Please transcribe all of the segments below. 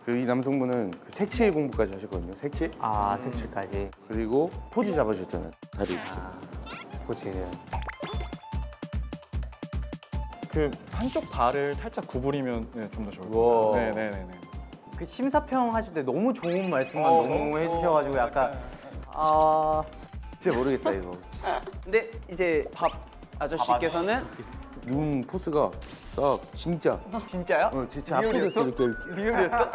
그리고 이 남성분은 그 색칠 공부까지 하셨거든요. 색칠. 아, 색칠까지. 그리고 포즈 잡아주셨잖아요. 다리 이렇게. 포즈. 그 한쪽 발을 살짝 구부리면 네, 좀 더 좋을 것 우와. 같아요. 네네네. 그 심사평 하실 때 너무 좋은 말씀만 너무 해주셔가지고 약간 진짜 모르겠다 이거. 근데 이제 밥 아저씨께서는 눈 포스가 딱 진짜. 진짜요? 진짜 앞으로 이렇게. 리얼이었어?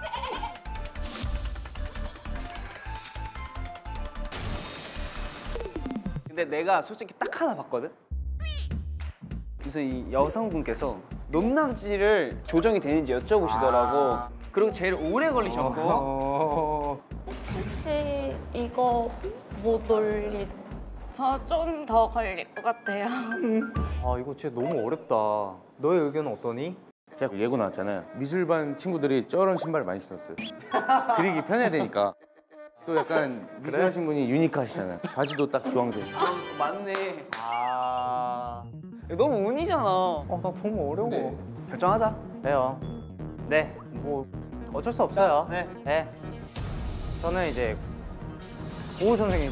근데 내가 솔직히 딱 하나 봤거든? 그래서 이 여성분께서 높낮이를 조정이 되는지 여쭤보시더라고. 그리고 제일 오래 걸리셨고. 혹시 이거 못 올리서 좀 더 걸릴 것 같아요. 아, 이거 진짜 너무 어렵다. 너의 의견은 어떠니? 제가 예고 나왔잖아요. 미술반 친구들이 저런 신발을 많이 신었어요. 그리기 편해야 되니까. 또 약간 미술하신 분이 유니크하시잖아요. 바지도 딱 주황색. 맞네. 아, 너무 운이잖아. 나 너무 어려워. 결정하자. 해요. 네, 뭐 어쩔 수 없어요. 네. 네. 저는 이제 고우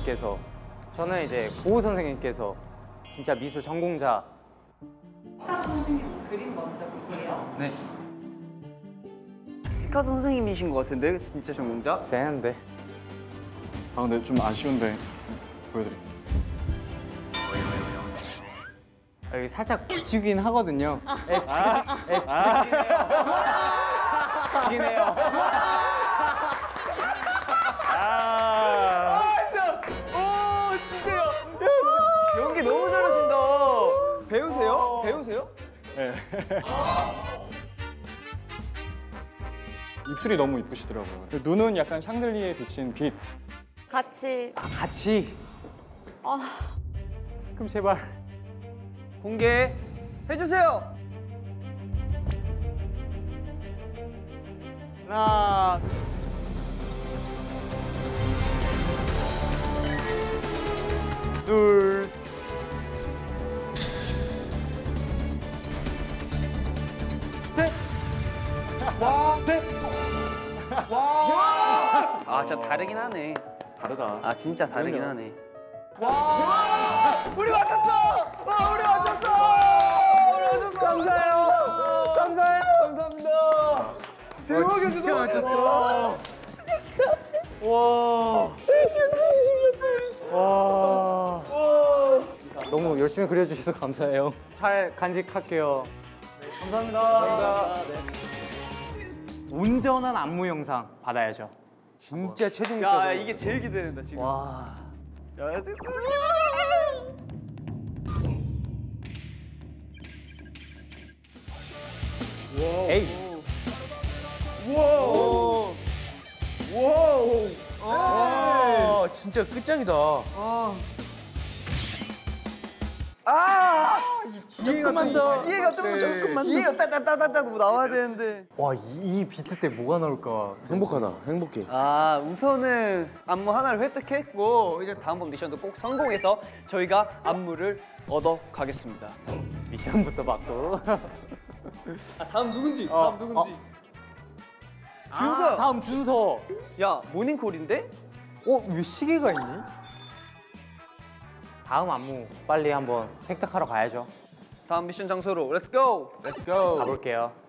선생님께서 진짜 미술 전공자. 피카소 선생님 그림 먼저 볼게요. 네. 피카소 선생님이신 것 같은데 진짜 전공자? 센데. 아 근데 좀 아쉬운데 보여드릴게요. 여기 살짝 붙이긴 하거든요. 붙이네요. 진짜요? 연기 너무 잘하신다. 배우세요? 배우세요? 네. 입술이 너무 이쁘시더라고요. 눈은 약간 샹들리에 비친 빛. 같이 같이. 그럼 제발. 공개해주세요. 하나. 둘. 셋. 와. 셋. 와. 아 진짜 다르긴 하네. 다르다. 아 진짜 다르긴 하네. 우리 맞췄어! 우리 맞췄어! 감사해요. 감사해요. 감사합니다. 대박이야, 진짜 맞췄어. 와. 와. 너무 열심히 그려주셔서 감사해요. 잘 간직할게요. 감사합니다. 온전한 안무 영상 받아야죠. 진짜 최종 야 미션. 이게 제일 기대된다 지금. 와. 야 지금. 에이. 진짜 끝장이다. 조금만 더. 뒤에가 조금만 뒤에가 따따따따따 뭐 나와야 되는데. 와, 이 비트 때 뭐가 나올까? 행복하다. 행복해. 아 우선은 안무 하나를 획득했고 이제 다음번 미션도 꼭 성공해서 저희가 안무를 얻어 가겠습니다. 미션부터 받고. 다음 누군지. 다음 누군지. 준서야. 다음 준서. 야 모닝콜인데? 왜 시계가 있니? 다음 안무 빨리 한번 획득하러 가야죠. 다음 미션 장소로 렛츠 고. Let's go. 가볼게요.